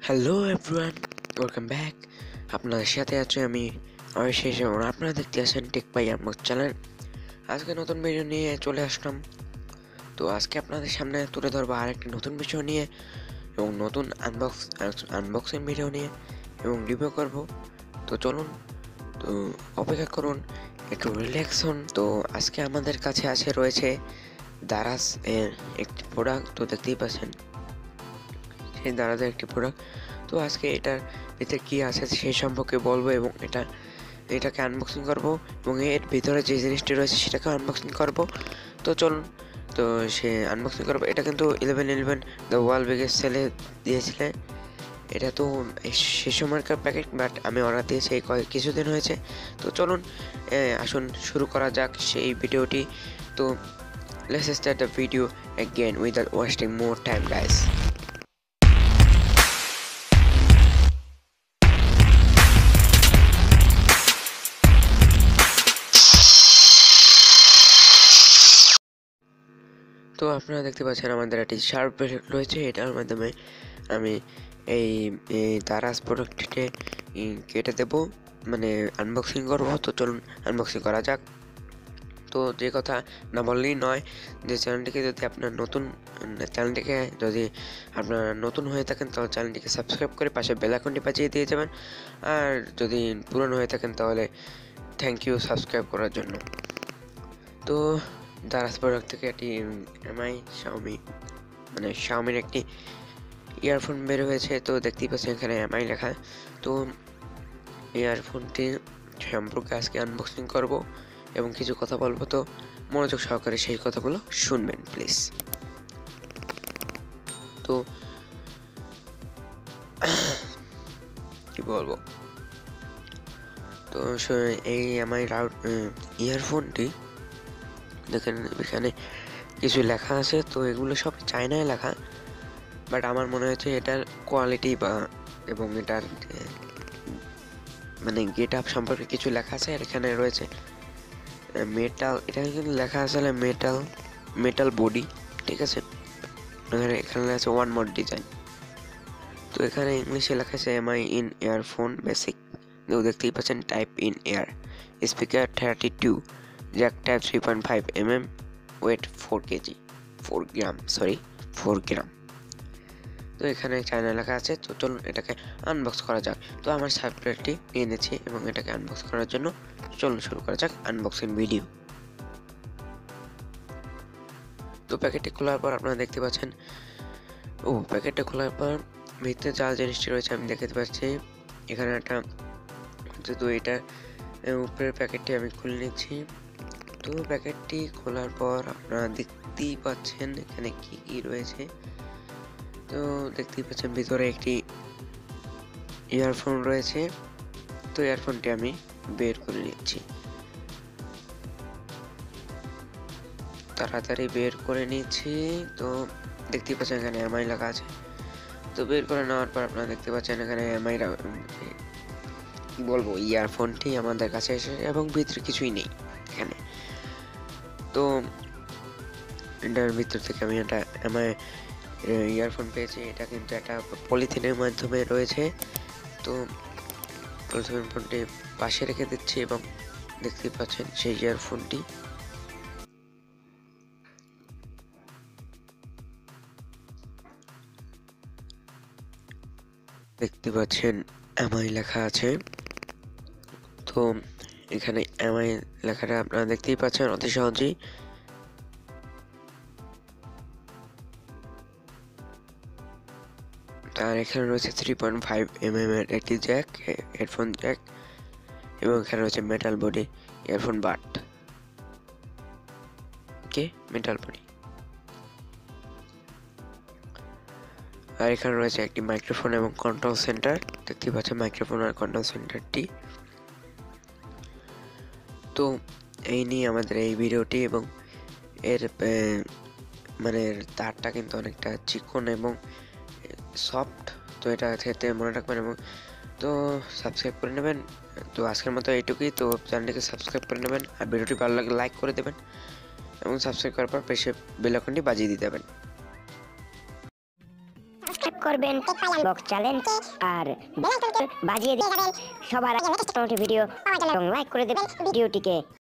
Hello everyone, welcome back. আপনাদের সাথে আছি আমি Ayoshis এবং আপনারা দেখতে আছেন TechPie Unbox চ্যানেল। আজকে নতুন ভিডিও নিয়ে চলে আসলাম। তো আজকে আপনাদের সামনে তুলে ধরবো আরেকটি নতুন বিষয় নিয়ে এবং নতুন আনবক্সিং ভিডিও নিয়ে এবং রিভিউ করব। তো চলুন, তো অপেক্ষা করুন, একটু রিল্যাক্স হন। তো আজকে আমাদের কাছে রয়েছে দারাজ এর একটি প্রোডাক্ট। তো দেখতেই পাচ্ছেন সেই দারাজের একটি প্রোডাক্ট। তো আজকে এটার ভিতরে কি আছে সেই সম্পর্কে বলবো এবং এটাকে আনবক্সিং করব এবং এর ভিতরে যে জিনিসটি রয়েছে সেটাকে আনবক্সিং করব। তো চলুন, তো সে আনবক্সিং করবো। এটা কিন্তু 1111 দ্য ওয়ার্ল্ড বিগেস্ট সেলে দিয়েছিলেন। এটা তো সে সময়কার প্যাকেট, বাট আমি অর্ডার দিয়েছি এই কিছুদিন হয়েছে। তো চলুন, আসুন শুরু করা যাক সেই ভিডিওটি। তো let's start the video again without wasting more time, guys. তো আপনারা দেখতে পাচ্ছেন আমাদের একটি শার্প ব্রেসলেট রয়েছে। এটার মাধ্যমে আমি এই দারাজ প্রোডাক্টটিকে কেটে দেব, মানে আনবক্সিং করব। তো চলুন আনবক্সিং করা যাক। তো যে কথা না বললেই নয়, যে চ্যানেলটিকে যদি আপনার নতুন হয়ে থাকেন তাহলে চ্যানেলটিকে সাবস্ক্রাইব করে পাশে বেল আইকনটি বাজিয়ে দিয়ে যাবেন। আর যদি পুরনো হয়ে থাকেন তাহলে থ্যাংক ইউ সাবস্ক্রাইব করার জন্য। তো দারাজ প্রোডাক্ট থেকে একটি শাওমির একটি ইয়ারফোন বের হয়েছে। তো দেখতেই পাচ্ছেন এখানে এমআই লেখা। তো ইয়ারফোনটি সম্পর্কে আজকে আনবক্সিং করব এবং কিছু কথা বলবো। তো মনোযোগ সহকারে সেই কথাগুলো শুনবেন প্লিজ। তো কি বলবো, তো এই আমার ইয়ারফোনটি দেখেন এখানে কিছু লেখা আছে। তো এগুলো সব চায়নায় লেখা, বাট আমার মনে হচ্ছে এটার কোয়ালিটি এবং এটার গেট আপ সম্পর্কে কিছু লেখা আছে। আর এখানে রয়েছে মেটাল, এটা কিন্তু লেখা আছে মেটাল বডি, ঠিক আছে। এখানে আছে ওয়ান মোর ডিজাইন। তো এখানে ইংলিশে লেখা আছে এমআই ইন ইয়ারফোন বেসিক। দেখতেই পাচ্ছেন type in air, speaker 32, jack type 3.5 mm, weight 4 gram. তো এখানে চায়না লেখা আছে। তো চলুন এটাকে আনবক্স করা যাক। তো আমার সাবস্ক্রাইবটি নিয়ে নিয়েছি এবং এটাকে আনবক্স করার জন্য চলুন শুরু করা যাক আনবক্সিং ভিডিও। তো প্যাকেটটি খোলার পর আপনারা দেখতে পাচ্ছেন, প্যাকেটটা খোলার পর ভিতরে যা জিনিসটি রয়েছে আমি দেখতে পাচ্ছি। এখানে একটা, তো এটা উপরের প্যাকেটটি আমি খুলে নিচ্ছি। তো প্যাকেটটি খোলার পর আপনারা দেখতেই পাচ্ছেন এখানে কি কি রয়েছে। তো দেখতেই পাচ্ছেন ভিতরে একটি ইয়ারফোন রয়েছে। তো ইয়ারফোনটি আমি বের করে নিচ্ছি, তাড়াতাড়ি বের করে নিচ্ছি। তো দেখতেই পাচ্ছেন এখানে এমআই লেখা আছে। তো বের করে নেওয়ার পর আপনারা দেখতে পাচ্ছেন এখানে এমআই বলবো ইয়ারফোনটি আমাদের কাছে এসে এবং ভিতরে কিছুই নেই এখানে। তো এটার ভিতর থেকে আমি একটা এমআই ইয়ারফোন পেয়েছি। এটা কিন্তু একটা পলিথিনের মাধ্যমে রয়েছে। তো পলিথিন ফোনটি পাশে রেখে দিচ্ছি এবং দেখতে পাচ্ছেন সেই ইয়ারফোনটি। দেখতে পাচ্ছেন এমআই লেখা আছে। তো এখানে এমআই লেখাটা আপনারা দেখতেই পাচ্ছেন অতি সহজেই। আর এখানে রয়েছে 3.5 mm এর একটি জ্যাক, হেডফোন জ্যাক, এবং এখানে রয়েছে metal body earphone but, metal body. আর এখানে রয়েছে একটি মাইক্রোফোন এবং কন্ট্রোল সেন্টার। দেখতে পাচ্ছেন মাইক্রোফোন আর কন্ট্রোল সেন্টারটি। তো এই নিয়ে আমাদের এই ভিডিওটি, এবং এর তারটা কিন্তু অনেকটা চিকন এবং সফট। তো এটা খেতে মনে রাখবেন এবং তো সাবস্ক্রাইব করে নেবেন। তো আজকের মতো এইটুকুই। তো চ্যানেলটিকে সাবস্ক্রাইব করে নেবেন আর ভিডিওটি ভালো লাগলে লাইক করে দেবেন এবং সাবস্ক্রাইব করার পর পাশে বেল আইকনটি বাজিয়ে দিয়ে দেবেন। করবেন বক্স চ্যালেঞ্জ আর বাজিয়ে দিবেন সবার আগে ভিডিও এবং লাইক করে দেবেন ভিডিওটিকে।